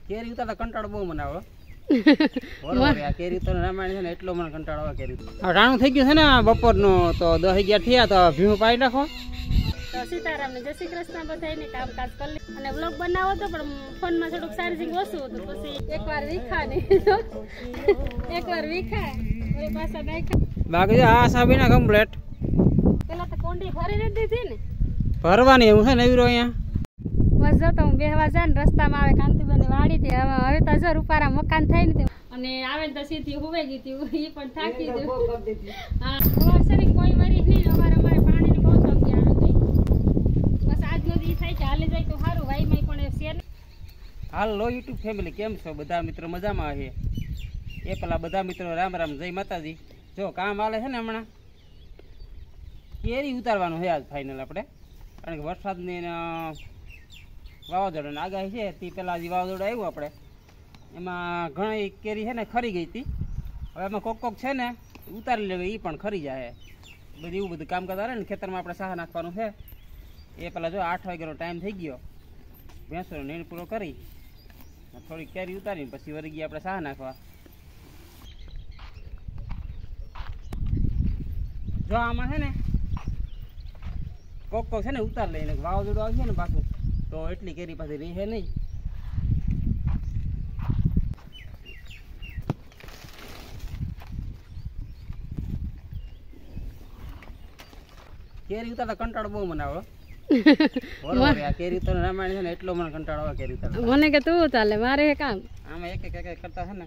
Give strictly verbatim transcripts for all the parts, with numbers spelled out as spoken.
કેરી ઉતારતા કંટાળો બહુ મને આવે બરોબર આ કેરી ઉતાર રામાયણ છે ને એટલો મને કંટાળો આવે કેરી ઉતાર રાણું થઈ ગયું છે ને બપોરનું તો દસ અગિયાર થયા તો ભીમું પાડી નાખો તો સીતારામ ને જય શ્રી કૃષ્ણ બધાને કામકાજ કરી અને વ્લોગ બનાવો તો પણ ફોનમાં થોડુંક ચાર્જિંગ ઓછું હતું પછી એકવાર વીખા ને એકવાર વીખા હવે પાછા નાખ્યા બાકી આ સાબીના કમ્પ્લીટ પેલા તો કોંડી ભરી નથી દીધી ને ભરવાની હું છે ને એવી અહીંયા બસ જો તો હું બેહવા જાય ને રસ્તામાં આવે કાંતિબેન વાડી થી હવે હવે તો જો રૂપારા મકાન થાય ને અને આવે તો સીધી હુવાઈ ગઈ હતી એ પણ થાકી ગઈ હા સવાર સરી કોઈ વરી નહીં અમારે અમારે પાણીની બહુ તંગી આવે ગઈ બસ આજનો દી થાય કે હાલી જાય તો સારું વાઈમાં પણ શેર હાલ લો યુટ્યુબ ફેમિલી કેમ છો બધા મિત્રો મજામાં છે એ પેલા બધા મિત્રો રામ રામ જય માતાજી જો કામ હાલે છે ને હમણાં કેરી ઉતારવાનું છે આજ ફાઇનલ આપણે કારણ કે વરસાદની વાવાઝોડાની આગાહી છે તે પહેલાં હજી વાવાઝોડું આવ્યું આપણે એમાં ઘણી કેરી છે ને ખરી ગઈ હતી હવે એમાં કોક કોક છે ને ઉતારી લેવી એ પણ ખરી જાય બધું એવું બધું કામ કરતા રહે ને ખેતરમાં આપણે સાહ નાખવાનું છે એ પહેલાં જો આઠ વાગ્યાનો ટાઈમ થઈ ગયો ભેંસોનો નીણ પૂરો કરી થોડીક કેરી ઉતારીને પછી વળી ગયા આપણે સાહ નાખવા જો આમાં છે ને કોક કોક છે ને ઉતાર લઈને વાવાઝોડું આવશે ને પાછું તો એટલી કેરી પાછી રહે નહીં કેરી ઉતારતા કંટાળો બહુ મને આવે બરોબર આ કેરી ઉતાર રામાયણ છે ને એટલો મને કંટાળો આવે કેરી ઉતાર મને કે તું ચાલે મારે કામ આમાં એક એક એક કરતા છે ને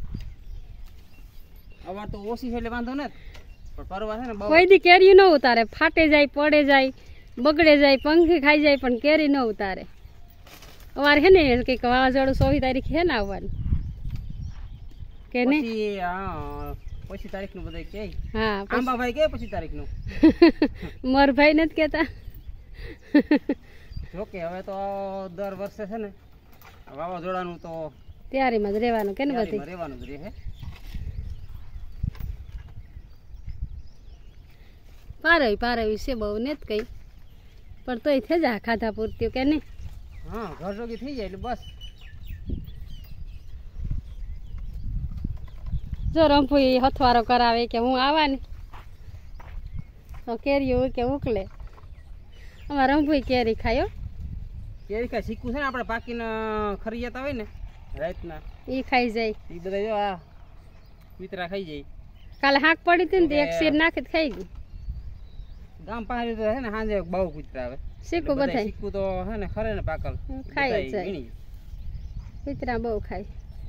અવાર તો ઓછી છે એટલે વાંધો નથી પણ પરવા છે ને બહુ કોઈ દી કેરી ન ઉતારે ફાટે જાય પડે જાય બગડે જાય પંખી ખાઈ જાય પણ કેરી ન ઉતારે અમારે હે ને કંઈક વાવાઝોડું સોવી તારીખ હે ને આવવાનું કે નહીં પછી હા પછી તારીખ નું બધા કે હા આંબાભાઈ કે પછી તારીખ નું મોર ભાઈ નથી કેતા જોકે હવે તો દર વર્ષે છે ને વાવાઝોડાનું તો તૈયારીમાં જ રહેવાનું કે ને બધી રહેવાનું જ રહે પારવી પારવી છે બહુ ને જ કઈ પણ તોય થઈ જા ખાધા પૂરતી કે નહીં હા ઘર જોગી થઈ જાય એટલે બસ જો રંભુ હથવારો કરાવે કે હું આવવાની તો કેરીઓ કે ઉકલે અમારે રંભુ કેરી ખાયો કેરી ખાય શીખવું છે ને આપણે પાકીને ખરી જતા હોય ને રાતના એ ખાઈ જાય એ બધા જો આ કૂતરા ખાઈ જાય કાલે હાંક પડી હતી ને તો એક શેર નાખી ખાઈ ગઈ ગામ પાસે તો છે ને સાંજે બહુ કૂતરા આવે શીખું બધા શીખવું તો છે ને ખરે ને પાકલ ખાઈ જાય કૂતરા બહુ ખાય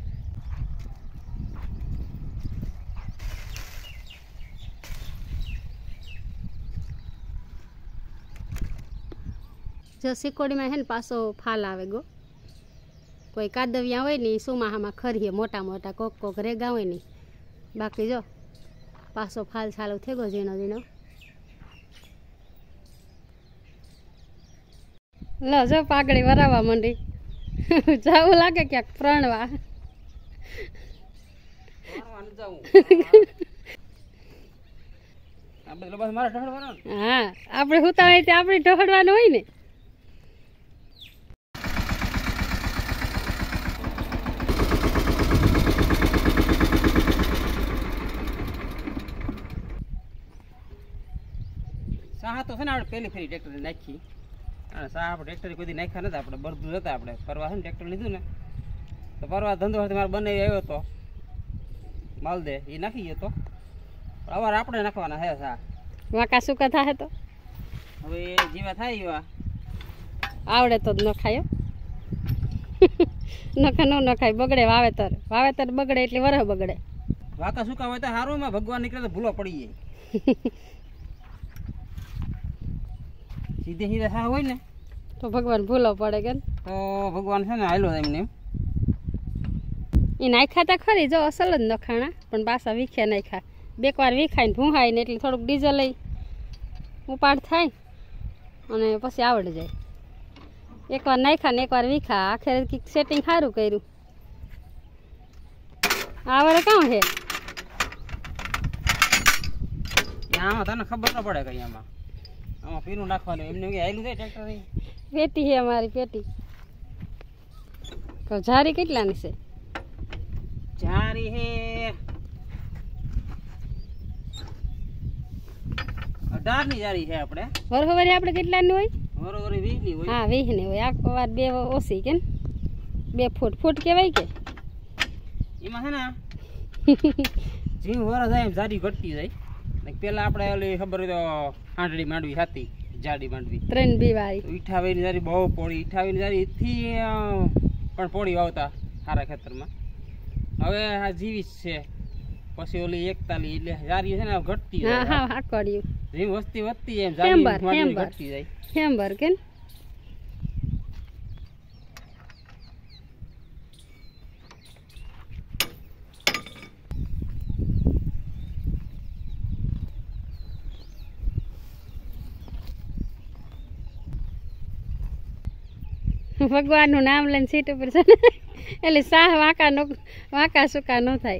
જો સિકોડીમાં છે ને પાછો ફાલ આવે ગો કોઈ કાદવિયા હોય ને એ સુમાહામાં ખરીએ મોટા મોટા કોક કોક રેગા હોય ને બાકી જો પાછો ફાલ ચાલુ થઈ ગયો ઝીણો ઝીણો લો જો પાઘડી વરાવવા માંડી જાવું લાગે ક્યાંક પ્રણવા હા આપણે હુતા હોય ત્યાં આપણે ઢોળવાનું હોય ને સાહ તો છે ને આપણે પહેલી ફેરી ટ્રેક્ટર નાખી અને સાહ આપણે ટ્રેક્ટર કોઈ દી નાખ્યા નથી આપણે બળદું હતા આપણે પરવા છે ને ટ્રેક્ટર લીધું ને તો પરવા ધંધો સાથે મારે બનાવી આવ્યો હતો માલદે એ નાખી ગયો તો અવાર આપણે નાખવાના હે સાહ વાંકા સુકા થાય તો હવે જેવા થાય એવા આવડે તો જ ન ખાયો નખા ન નખાય બગડે વાવેતર વાવેતર બગડે એટલે વરહ બગડે વાંકા સુકા હોય તો સારું એમાં ભગવાન નીકળે તો ભૂલો પડી જાય સીધે સીધે સાહ હોય ને તો ભગવાન ભૂલો પડે કે તો ભગવાન છે ને હાલો એમને એ નાખ્યા તા ખરી જો અસલ જ નખાણા પણ પાછા વીખ્યા નાખ્યા બેક વાર વીખાઈને ભૂંહાય ને એટલે થોડુંક ડીઝલ લઈ ઉપાડ થાય અને પછી આવડી જાય એકવાર નાખ્યા ને એકવાર વીખા આખરે કંઈક સેટિંગ સારું કર્યું આવડે કાં છે આમાં તને ખબર ન પડે કઈ આમાં આમાં પીરું નાખવાનું એમને આવેલું છે ટ્રેક્ટર પેટી છે અમારી પેટી તો જારી કેટલાની છે? જારી હે અઢાર ની જારી છે આપણે. વરહવારી આપણે કેટલાની હોય? વરહવારી વીસ ની હોય. હા વીસ ની હોય. આખો વાર બે ઓછી કે બે ફૂટ ફૂટ કહેવાય કે એમાં છે ને જીવ વરસ જાય એમ જાડી ઘટતી જાય. પેલા આપણે ઓલી ખબર હોય તો આંટડી માંડવી હતી, જાડી માંડવી ત્રણ બી વાળી ઈઠાવીની જારી બહુ પોળી, ઈઠાવીની જારી એથી પણ પોળી વાવતા સારા ખેતરમાં. હવે આ જીવીસ છે, પછી ઓલી એકતાલી એટલે જારી છે ને ઘટતી જાય. હા હા આકડ્યું જેમ વસ્તી વધતી જાય એમ જારી માંડવી ઘટતી જાય. હેમ્બર કે ભગવાન નું નામ લઈને સીટ ઉપર છે ને એટલે સાહ વાંકા નો વાંકા સુકા ન થાય.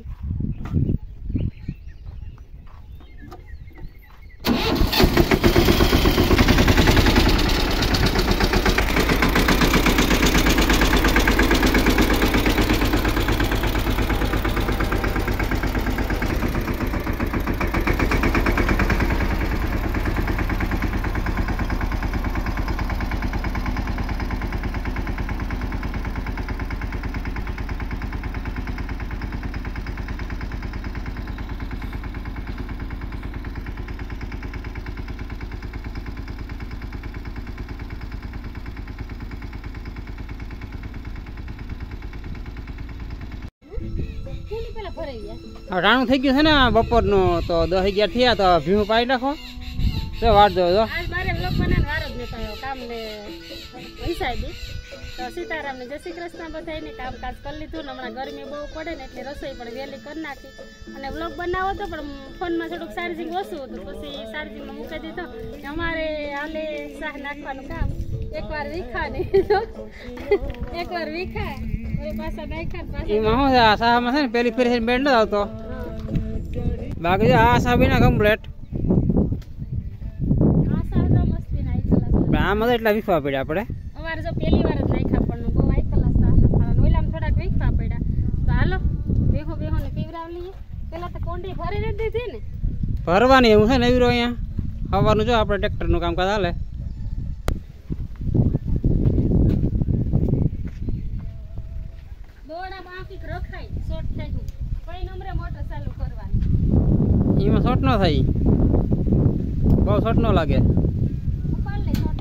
રાણું થઈ ગયું છે ને બપોરનું, તો દસ અગિયાર થયા તો ભીમું પાડી નાખો. તો વાર દો જો આજ મારે વ્લોગ બનાવવાનો વારો જ નતો આવ્યો કામ ને હિસાબી. તો સીતારામ ને જય શ્રી કૃષ્ણ બધાને કામકાજ કરી લીધું ને હમણાં ગરમી બહુ પડે ને એટલે રસોઈ પણ વહેલી કરી નાખી. અને વ્લોગ બનાવો તો પણ ફોનમાં થોડુંક ચાર્જિંગ ઓછું હતું, પછી ચાર્જિંગમાં મૂકી દીધો. અમારે હાલે શાહ નાખવાનું કામ એકવાર વીખા ને એકવાર વીખા પાછા નાખ્યા. એમાં શું છે આ શાહમાં છે ને પેલી ફેરી બેડ ન આવતો, બાકી આ શાહ બી ના કમ્પ્લેટ. આમાં તો એટલા વીખવા પડ્યા આપણે. અમારે જો પહેલી વાર જ નાખ્યા પણ બહુ આઈકલા શાહ નખાવાનું, ઓલામાં થોડાક વીખવા પડ્યા. તો હાલો બેહો બેહો ને પીવરાવ લઈએ. પેલા તો કોંડી ભરી નથી દીધી ને, ભરવાની એવું છે ને એવી અહીંયા હવાનું જો આપણે ટ્રેક્ટરનું કામકાજ હાલે. રખાય શોર્ટ થઈ ગયું કઈ નંબરે મોટર ચાલુ કરવાની, એમાં શોર્ટ ન થાય, બહુ શોર્ટ ન લાગે. ઉપાડ લે શોર્ટ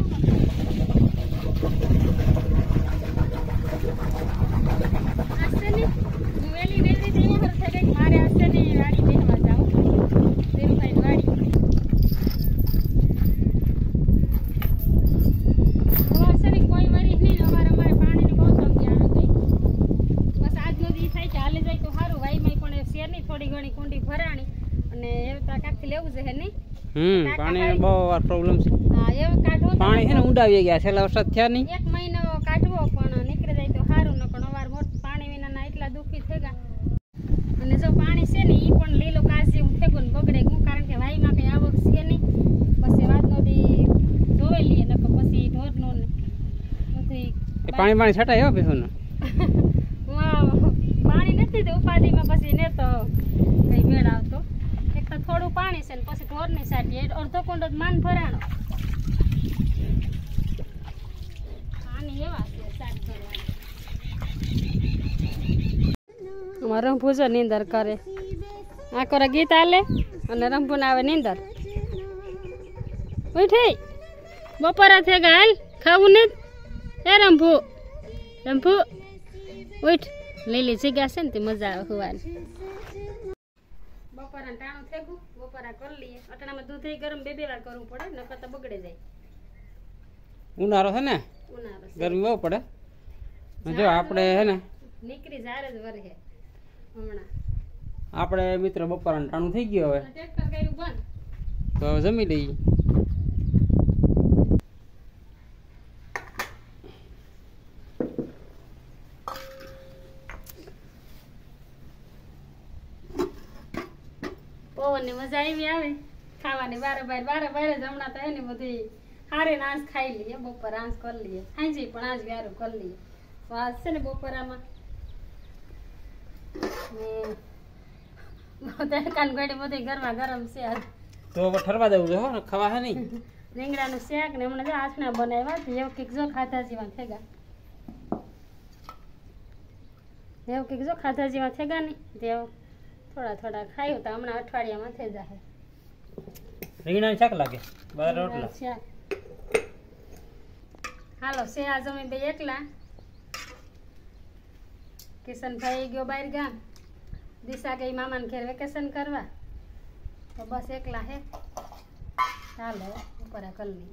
આસ્તે ની હું વેલી વેલી દેવા હર થઈ ગઈ. મારે આસ્તે ની વાડી બેહવા જાવ દેવભાઈ વાડી. સવાર સરી કોઈ વરી નહીં. અમારે અમારે પાણીની બહુ તંગી આવે ગઈ. બસ આજનો દી થાય કે હાલે જાય તો સારું. વાઈમાં પણ શેરની થોડી ઘણી કુંડી ભરાણી અને એવું તો કાંકથી લેવું છે હે નહીં. હમ પાણી બહુ પ્રોબ્લેમ છે. હા એવું કાઢવો પાણી છે ને ઊંડાવી ગયા છેલ્લા વરસાદ થયા નહીં. એક મહિનો કાઢવો પણ નીકળી જાય તો સારું. ન પણ અવાર મોટ પાણી વિનાના એટલા દુઃખી થઈ ગયા. અને જો પાણી છે ને એ પણ લીલો કાચ જેવું થઈ ગયું બગડે ગયું, કારણ કે વાઈમાં કઈ આવક છે નહીં. પછી વાત નદી જોઈ લઈએ નકર પછી ઢોરનું ને બધી પાણી પાણી છટાય હો બેહુનું. પાણી નથી તો ઉપાધિમાં પછી ને તો કઈ મેળ આવતો. એક તો થોડું પાણી છે ને પછી ઢોરની સાટી અડધો કુંડો માન ભરાણો. પાણી એવા છે સાટ ભરવાની. રંભુ જો નીંદર કરે. આ કરે ગીત આલે અને રંભુ ને આવે નીંદર. ઉઠી બપોરા થઈ ગયા હાલ ખાવું નહીં. એ રંભુ રંભુ ઉઠ. લીલી જગ્યા છે ને તે મજા આવે હોવાની. બપોરા ટાણું થઈ ગયું, બપોરા કરી લઈએ. અટાણામાં દૂધ ગરમ બે બે વાર કરવું પડે નકર તો બગડે જાય. ઉનાળો છે ને, ઉનાળો ગરમી બહુ પડે. જો આપણે હે ને નીકળી જારે જ વરહે હમણાં. આપણે મિત્ર બપોરા ટાણું થઈ ગયું. હવે ટ્રેક્ટર કર્યું બંધ તો જમી લઈએ. પવનની મજા આવી આવે ખાવાની. બારે બાર બારે બારે જ હમણાં તો એની બધી હારે આંસ ખાઈ લઈએ. બપોર આંસ કરી લઈએ, હાંજી પણ આંસ વ્યારું કરી લઈએ. વાસ છે ને બપોરામાં ને તડકાન ગોળી બધી ગરમા ગરમ છે આજ તો હવે ઠરવા દેવું છે હો ને ખાવા હે નહીં રીંગણાનું શાક ને હમણાં જો આસના બનાવ્યા એવું કંઈક જો ખાધા જેવા થેગા એવું કંઈક જો ખાધા જેવા થેગા નહીં તેવું થોડા થોડા ખાયું તો હમણાં અઠવાડિયામાં થઈ જાય રીંગણાનું શાક લાગે બાર રોટલા શાક હાલો છે આજ અમે બે એકલા કિશનભાઈ ગયો બહાર ગામ દિશા ગઈ મામાને ઘેર વેકેશન કરવા તો બસ એકલા હે ચાલો ઉપર કરી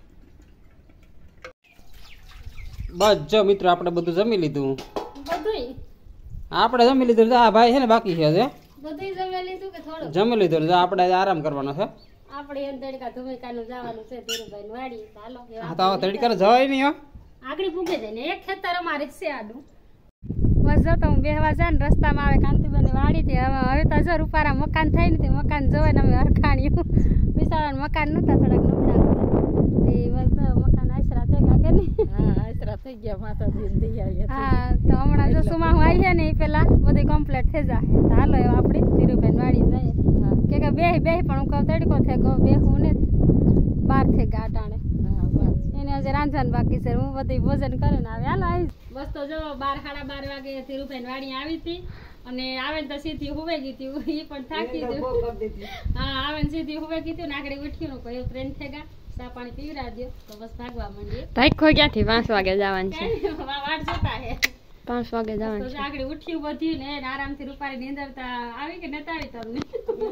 બસ જો મિત્રો આપણે બધું જમી લીધું બધું આપણે જમી લીધું આ ભાઈ છે ને બાકી છે હજે બધું જમી લીધું કે થોડું જમી લીધું આપણે આરામ કરવાનો છે આપણે એમ તડકા ધુમિકાનું જવાનું છે ધીરુભાઈ વાડી ચાલો હા તો તડકા જવાય નહીં હો આગળ પૂગે જાય ને એક ખેતર અમારે છે આડું બસ જો તો હું બેહવા જાય ને રસ્તામાં આવે કાંતિબેન વાડી થી હવે હવે તો જો રૂપારા મકાન થાય ને તે મકાન જોવે ને અમે હરખાણ્યું વિશાળા મકાન નતા થોડાક નબળા તે બસ મકાન આશરા થઈ ગયા કે નહીં હા આશરા થઈ ગયા માતા દી હા તો હમણાં જો સુમા હું આવી ને એ પેલા બધી કમ્પ્લીટ થઈ જાય તો હાલો એવા આપણે ધીરુભાઈ વાડી જઈએ કે કે બે બે પણ હું કહું તડકો થઈ ગયો બેહું ને બાર થઈ ગયા અટાણે એને આજે રાંધવાનું બાકી છે હું બધી ભોજન કરીને આવે હાલો આવી બસ તો જો બાર સાડા બાર વાગે ધીરુભાઈ વાડી આવી હતી અને આવે તો સીધી હુવે ગઈ હતી એ પણ થાકી ગયું હા આવે ને સીધી હુવે ગઈ હતી ને આગળ ઉઠ્યું કોઈ ટ્રેન થઈ ગયા ચા પાણી પીવરા દો તો બસ ભાગવા માંડીએ ભાઈ ક્યાંથી પાંચ વાગે જવાનું છે વાટ જોતા હે પાંચ વાગે જવાનું તો આગળ ઉઠ્યું બધું ને આરામથી રૂપારી નીંદરતા આવી કે નતા આવી તમને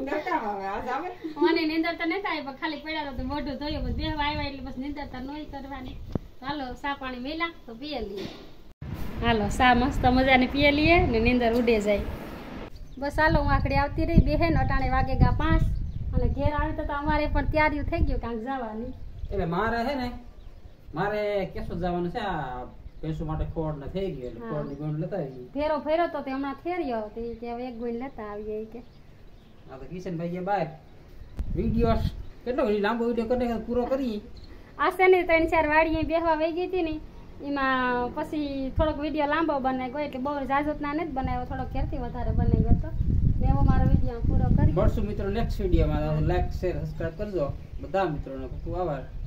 મને નીંદરતા નતા આવી પણ ખાલી પડ્યા તો મોઢું ધોયું બસ બેહવા આવ્યા એટલે બસ નીંદરતા નોઈ કરવાની હાલો સા પાણી મેલા તો પીએ લઈએ હાલો સા મસ્ત મજાને પીએ લઈએ ને નીંદર ઉડે જાય બસ હાલો હું આખડી આવતી રહી બેહે ને અટાણે વાગે ગા પાંચ અને ઘેર આવી તો અમારે પણ તૈયારી થઈ ગયું કાંક જવાની એટલે મારે હે ને મારે કેશોદ જવાનું છે આ પેસુ માટે ખોડ ને થઈ ગયું એટલે ખોડ ની ગોળ લેતા આવી ફેરો ફેરો તો તે હમણાં ફેર્યો તો ઈ કે હવે એક ગોળ લેતા આવીએ ઈ કે આ તો કિશનભાઈ ગયા બહાર વિડીયો કેટલો લાંબો વિડીયો કરીને પૂરો કરી આ છે ને ત્રણ ચાર વાડીએ બેહવા વહી ગઈ હતી ને એમાં પછી થોડોક વિડીયો લાંબો બનાવી ગયો એટલે બહુ જાજતના નથી બનાવ્યો થોડોક ઘેરથી વધારે બનાવી ગયો તો ને એવો મારો વિડીયો પૂરો કરી મળશું મિત્રો નેક્સ્ટ વિડીયોમાં લાઈક શેર સબસ્ક્રાઇબ કરજો બધા મિત્રોને ખૂબ આભાર.